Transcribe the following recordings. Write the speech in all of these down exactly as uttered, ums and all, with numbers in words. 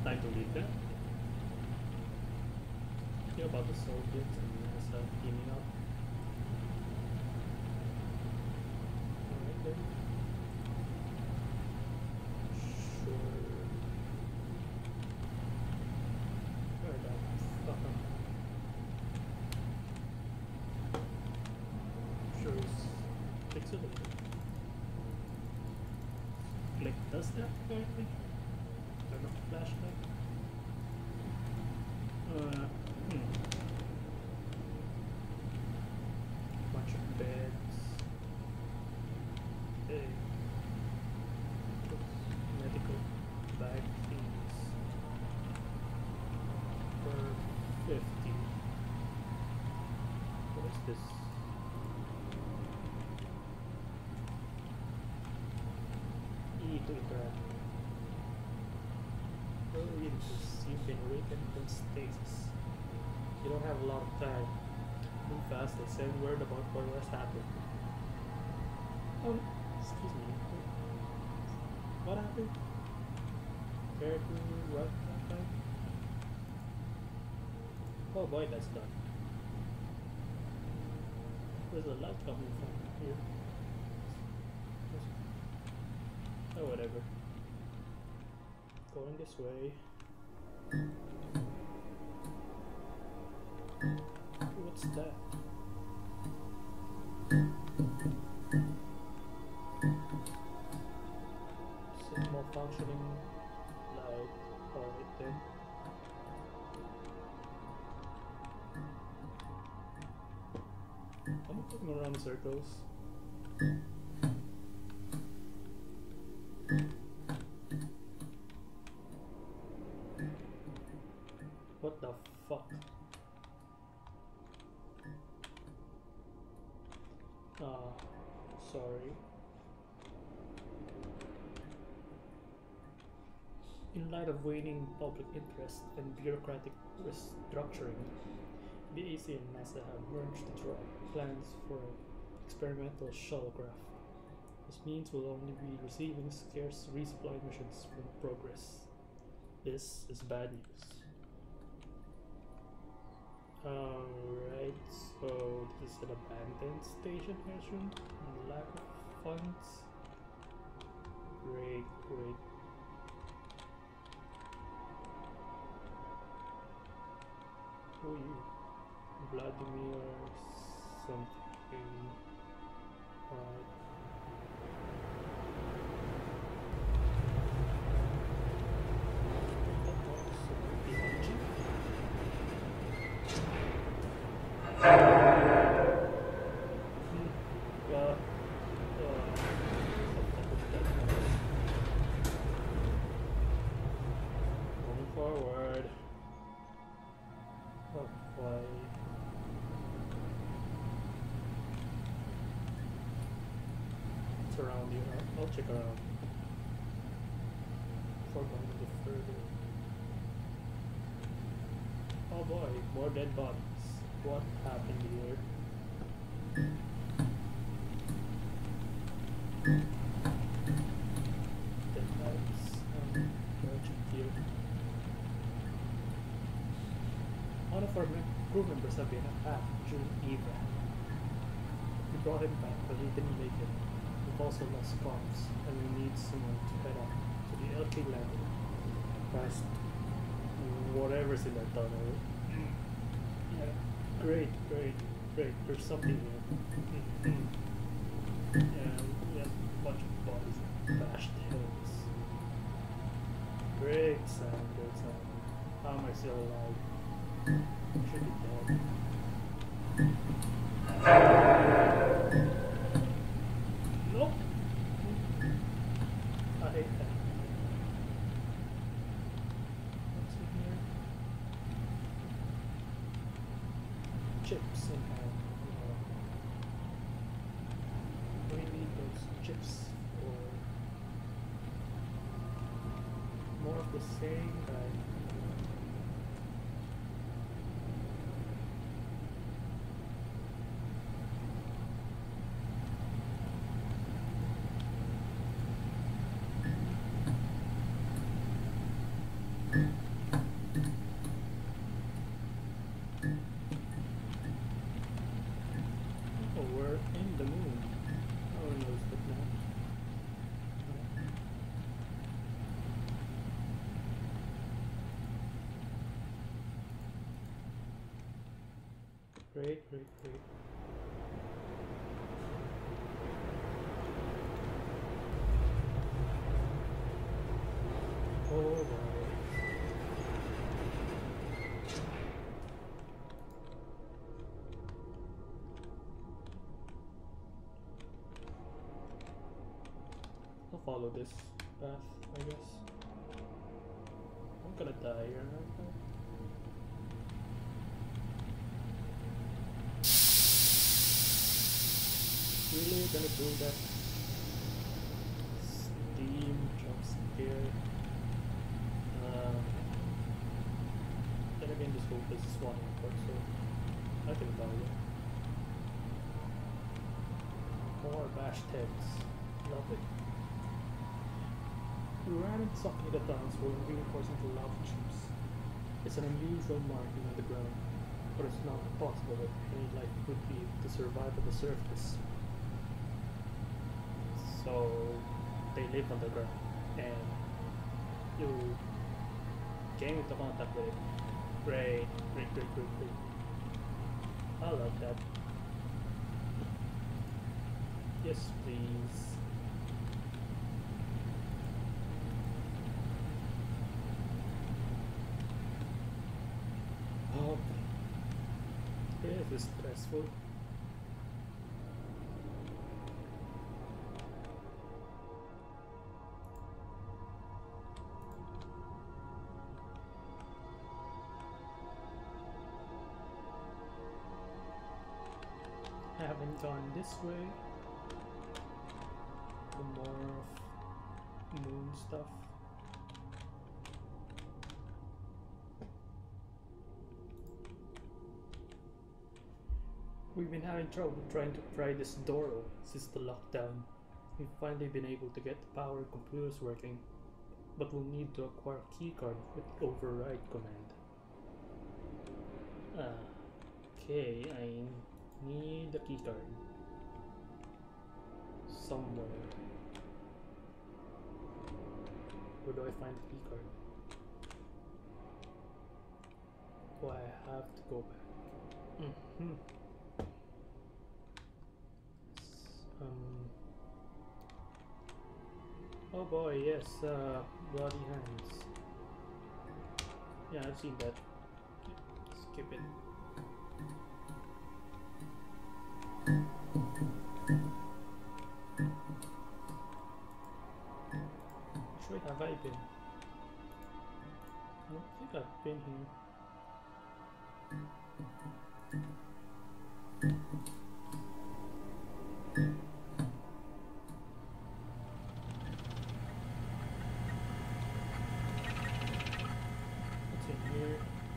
Time to leave that. Hear about the Soviets and U S A teaming up. Alright then. Sure. Where the fuck am I? Sure is pixelated. Click does that apparently. Turn off the flashlight. Uh, hmm. Bunch of beds. Hey. Medical bag fees. Per fifty. What is this? E to interact. Early interest. You've been awakened from stasis. You don't have a lot of time. Move fast and send word about what has happened. Um, excuse me. What happened? Care to run that time? Oh boy, that's done. Where's the light coming from? Here. Oh, whatever. Going this way. What's that? Some more functioning light. Alright then. I'm going around in circles. What the fuck? Ah, sorry. In light of waning public interest and bureaucratic restructuring, B A C and NASA have merged to draw up plans for an experimental shuttlecraft. This means we'll only be receiving scarce resupply missions from Progress. This is bad news. Alright, so this is an abandoned station, I assume? Lack of funds? Great, great. Who are you? Vladimir something. Alright. Around here. I'll check around before going a bit further. Oh boy, more dead bodies. What happened here? Dead bodies. Um, merchant here. One of our crew members have been attacked during evac. We brought him back, but he didn't make it. We've also lost comms, and we need someone to head up to the L K landing past whatever's in that tunnel. Yeah, great, great, great. There's something here. Yeah, we have a bunch of bodies and bashed heads. Great sound, great sound. How am I still alive? I should be dead. Nope. I hate that. What's in here? Chips somehow. We need those chips for more of the same kind. Great, great, great. Oh boy. I'll follow this path, I guess. I'm gonna die here, aren't I? Really gonna do that steam jump scare? Uh, then again, this whole place is spawning for, so I can buy it. More bashed heads. Love it. We ran into something at the towns were reinforcing the lava tubes. It's an unusual marking on the ground, but it's not possible that any life would be able to survive at the surface. So they live on the ground, and you came into contact with it. Great, great, great, great, great. I love that. Yes, please. Oh, yeah, this is stressful. I haven't gone this way. The more of moon stuff. We've been having trouble trying to pry this door open since the lockdown. We've finally been able to get the power computers working, but we'll need to acquire a keycard with the override command. Ah, okay, I need a keycard somewhere. Where do I find the keycard? Oh, I have to go back. Mm-hmm. Um. Oh boy, yes, uh, bloody hands. Yeah, I've seen that. Skip it. Which way have I been? I don't think I've been here. What's in here?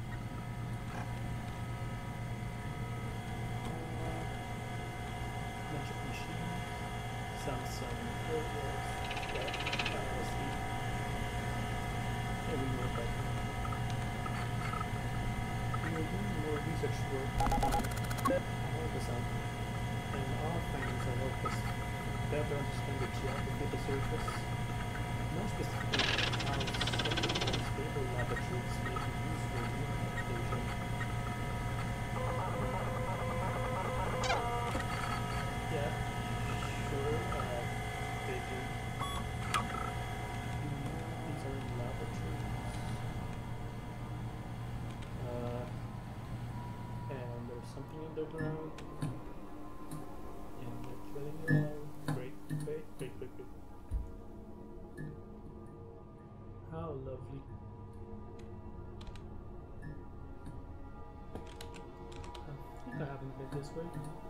Bunch of machines. Samsung. Oh yes. Yeah, fantasy. Yeah, we work out. We are doing more research work on all the sound, and our findings will help us better understand the geography of the surface, more specifically how such unstable lava tubes may be used for human habitation. Yeah, sure, uh, they do. These are lava tubes. Uh, and there's something underground. And they're killing it all. Great, great, great, great, great. How lovely. I think I haven't been this way.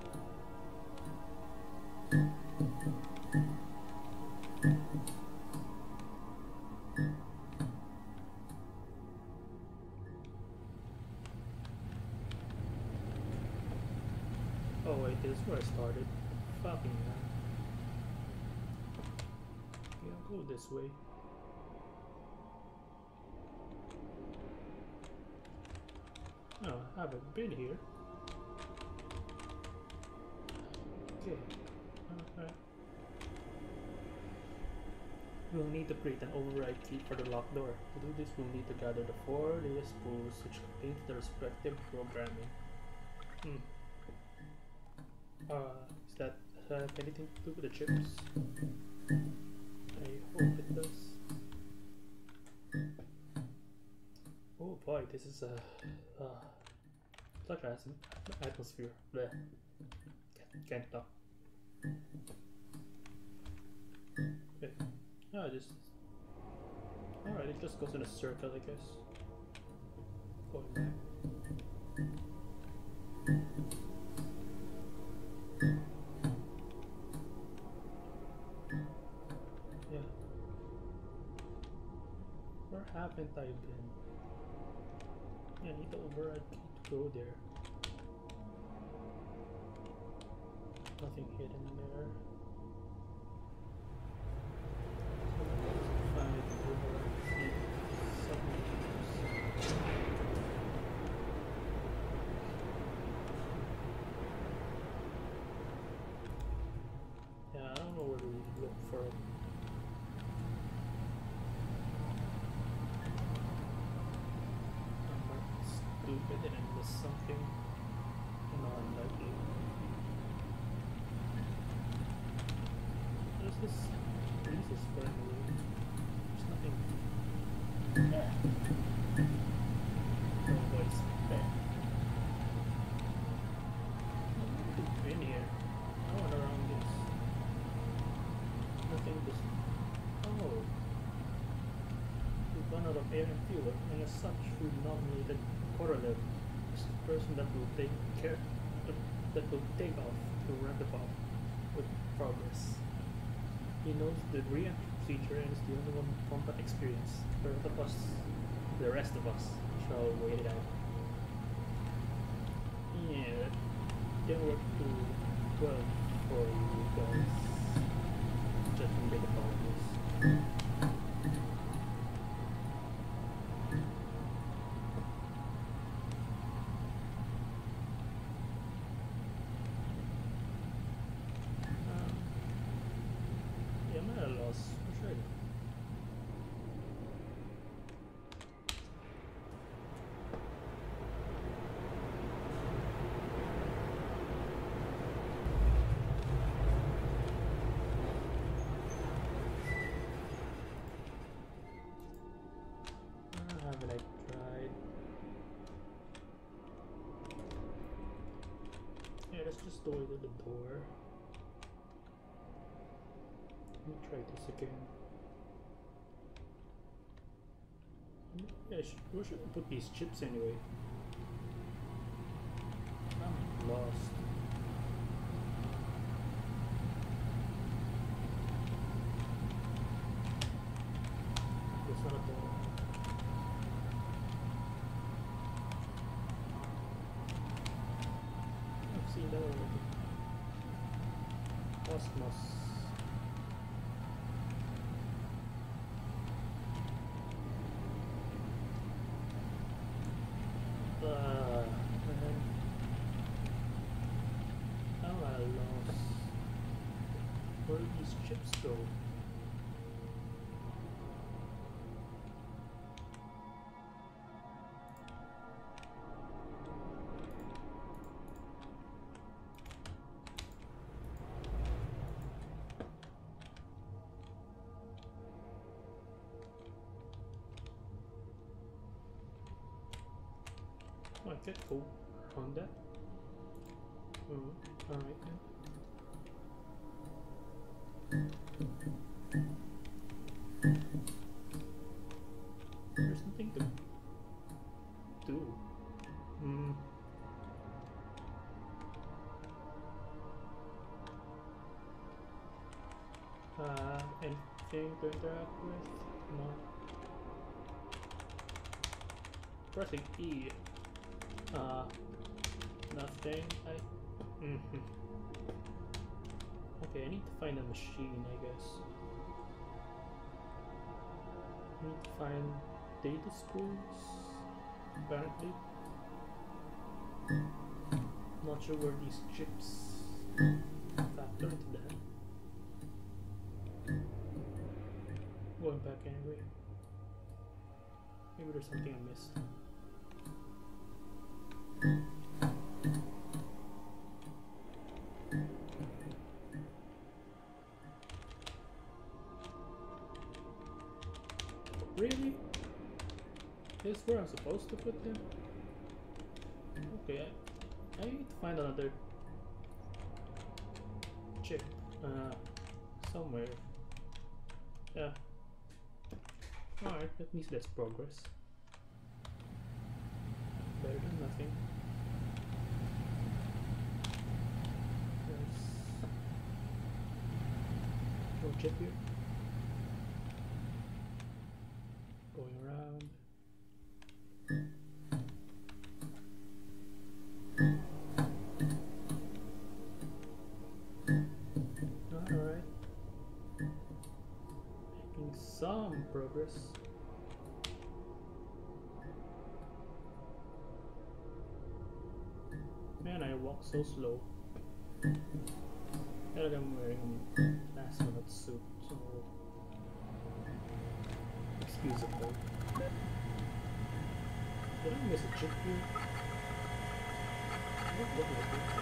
Oh wait, this is where I started. Fucking hell. Yeah, I'll go this way. No, I haven't been here. Okay. Alright. We'll need to create an override key for the locked door. To do this, we'll need to gather the four latest spools which contain the respective programming. Hmm. Uh, is that have anything to do with the chips? I hope it does. Oh boy, this is a uh, such an atmosphere. Bleh. Can't, can't talk. Okay. Oh, just alright. It just goes in a circle, I guess. Going back. Yeah. Where haven't I been? Yeah, I need to override key to go there. Nothing hidden there. Find the override key. Submenus. Yeah, I don't know where to look for it. Stupid and I missed something. No, unlikely. There's this breeze is going away. There's nothing. Yeah. No voice. There. Nothing in here. No one around this. Nothing just. Oh. We've run out of air and fuel, and as such, we nominated Correlative is the person that will take care that will take off to ramp it up with progress. He knows the re-entry procedure and is the only one with combat experience. The rest of us the rest of us shall wait it out. Yeah, that didn't work too well for you guys. Just a bit apologies. Haven't I tried? Yeah, let's just go to the door. Let me try this again. Yeah, sh where should I put these chips anyway? I'm lost. There's not a door. Seen that already. Cosmos. Uh, man. How I lost. Where did these chips go? Oh, I get go on that. Mm, alright then. There's nothing to do. Hmm. Uh, anything to interact with? No. Pressing E. Uh, nothing. I. Mm-hmm. Okay, I need to find a machine, I guess. I need to find data spools, apparently. Not sure where these chips factor into that. Going back anyway. Maybe there's something I missed. Really? This is where I'm supposed to put them? Okay, I, I need to find another chip uh, somewhere. Yeah. Alright, at least that's progress. Better than nothing. There's no chip here. Going around. Alright. Making some progress. Man, I walk so slow. And I'm wearing an astronaut suit, so excusable. Did I miss a chip here? It don't look like it.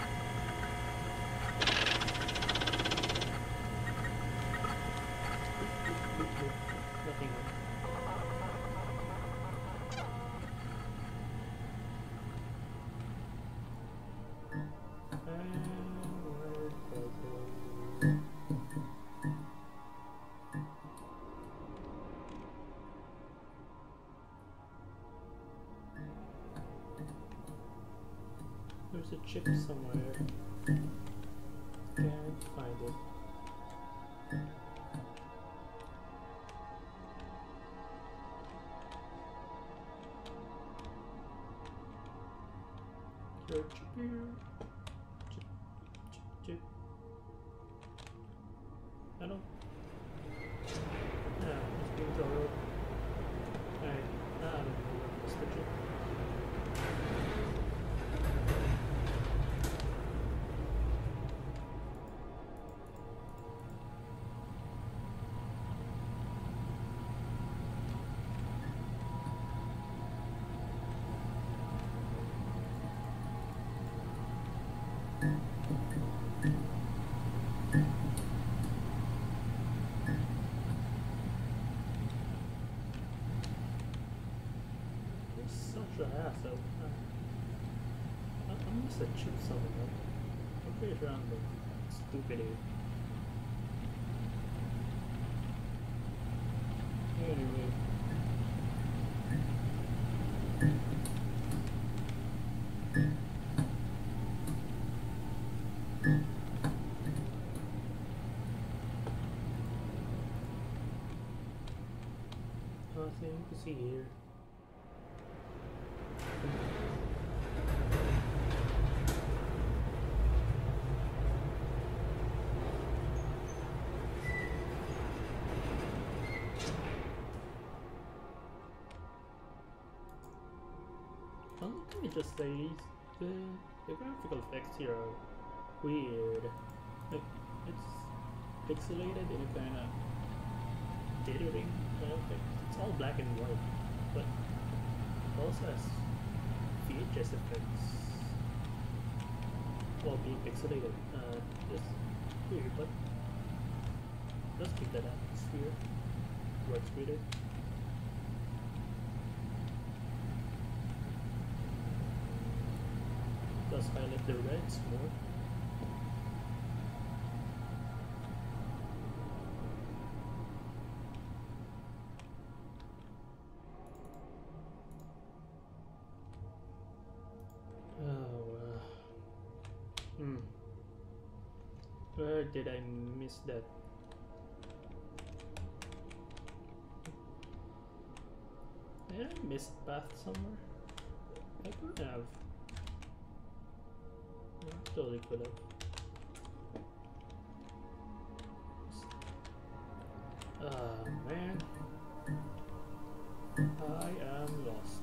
Nothing. There's a chip somewhere. Can't find it. Search here. Chip, chip, chip. I don't. Ah, it's being thrown. Alright, ah, I don't know what's the chip. Such an asshole. I, I must have chipped something up. I'm pretty sure I'm the stupid idiot. Anyway. Nothing to see here. Let me just say, the, the graphical effects here are weird. Like, it's pixelated in a kind of dithering kind of effect. It's all black and white, but it also has V H S effects while being pixelated. Uh, just weird, but it does keep that atmosphere. Works with it. Does highlight the reds more. Oh, uh, hmm. Where did I miss that? Did I miss path somewhere? I could have. I totally could have. Ah, man. I am lost.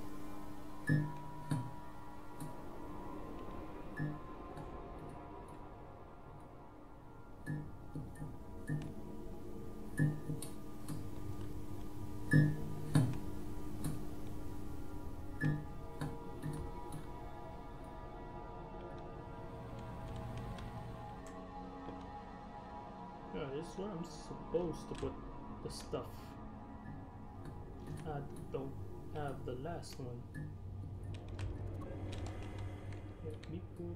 Yeah, this is where I'm supposed to put the stuff. I I don't have the last one. Let me move.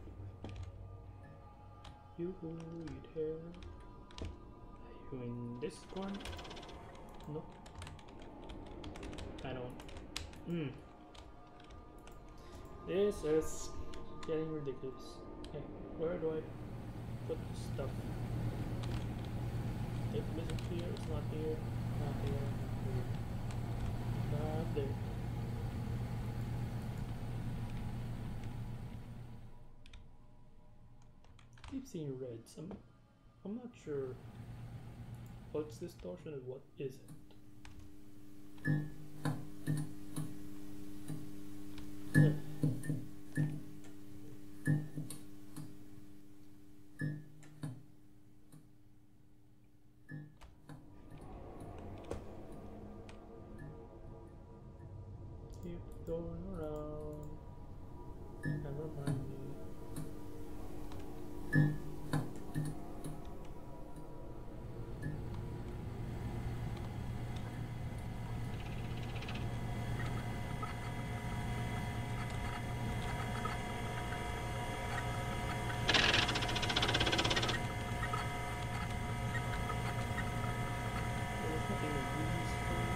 You, you there? Are you in this one? No. I don't. Hmm. This is getting ridiculous. Okay, where do I put the stuff? It isn't here, it's not here, not here, not here. Not there. I keep seeing reds. I'm I'm not sure what's distortion and what isn't. Keep going around. Never mind me. There's nothing in these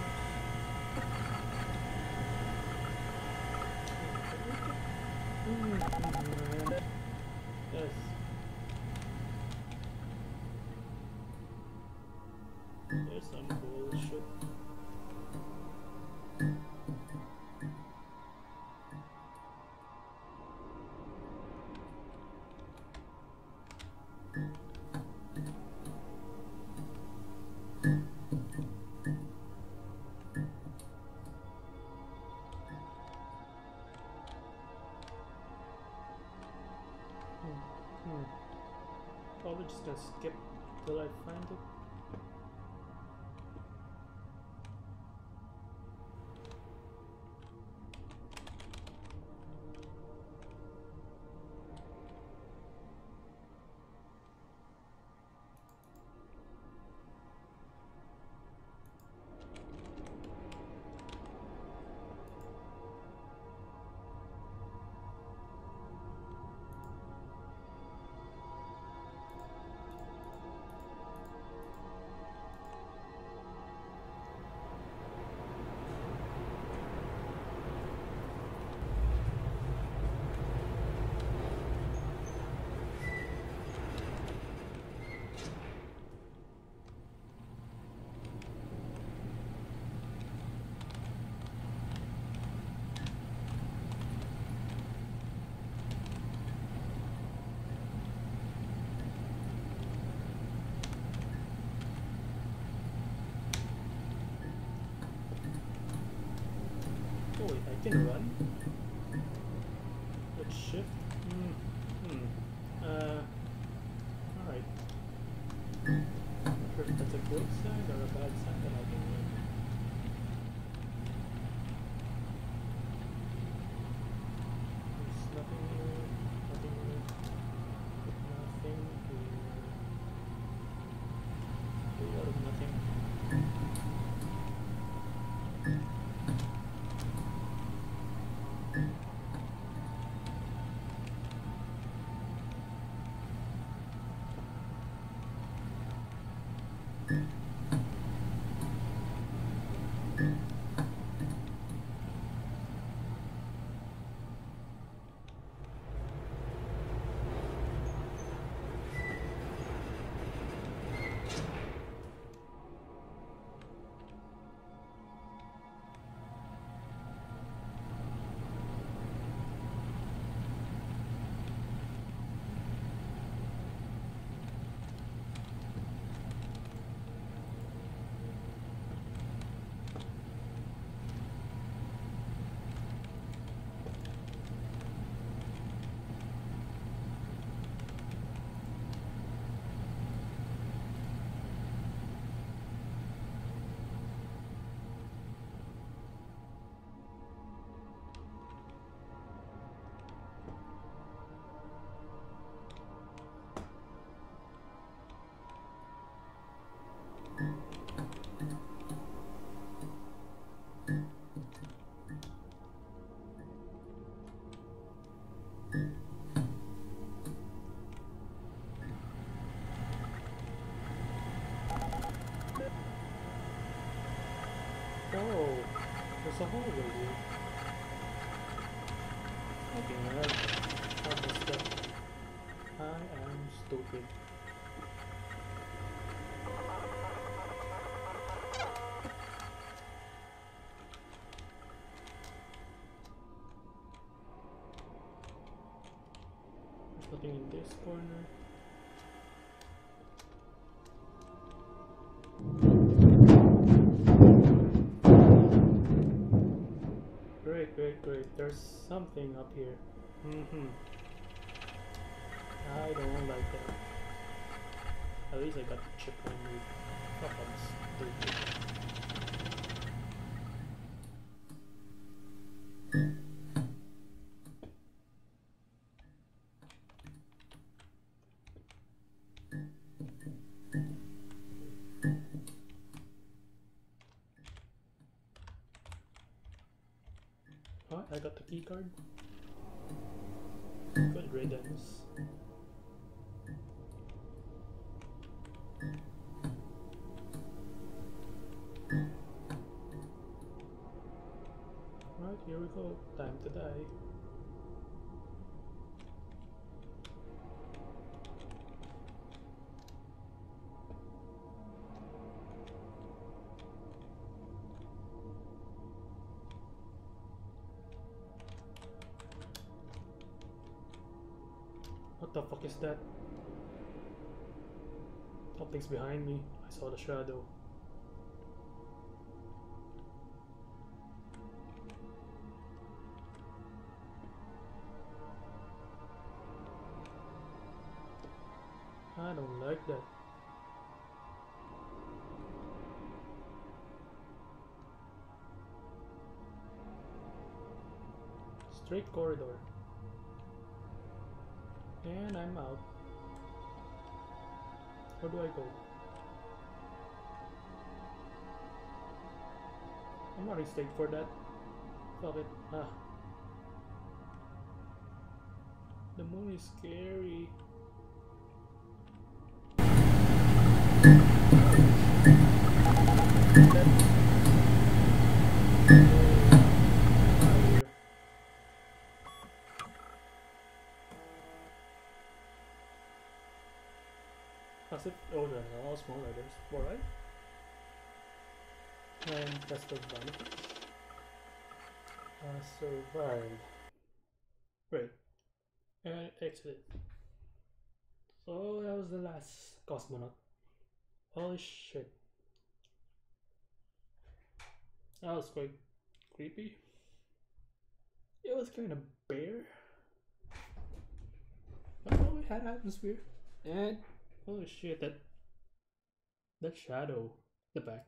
things. Yes. There's some bullshit. Hmm. Hmm. Probably just gonna skip till I find it. Oh wait, I can run? With shift? Hmm. Hmm. Uh. Alright. Not sure if that's a good sign or a bad sign that I can run. There's nothing here. Nothing here. Nothing here. A lot of nothing. Oh, there's a hallway here. Okay, man. How was that? I am stupid. There's nothing in this corner. Great, great, great. There's something up here. Mm-hmm. I don't like that. At least I got the chip on me. Fuck, I'm stupid. Oh, I got the key card. Good riddance. Right, here we go. Time to die. What the fuck is that? Something's behind me. I saw the shadow. I don't like that. Straight corridor. And I'm out. Where do I go? I'm running straight for that. Fuck it. Ah. The moon is scary. As if, oh, they're all small letters. Alright. And that's the value. Uh, survive. Great. And exit. So that was the last cosmonaut. Holy shit. That was quite creepy. It was kind of bare. But no, it had atmosphere. And holy shit, that that shadow, the back.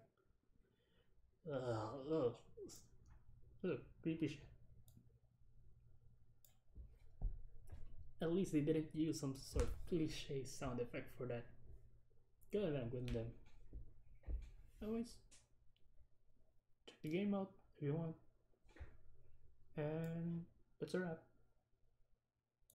Ugh, ugh, ugh, creepy shit. At least they didn't use some sort of cliche sound effect for that. Good on them, good on them. Anyways, check the game out if you want. And that's a wrap.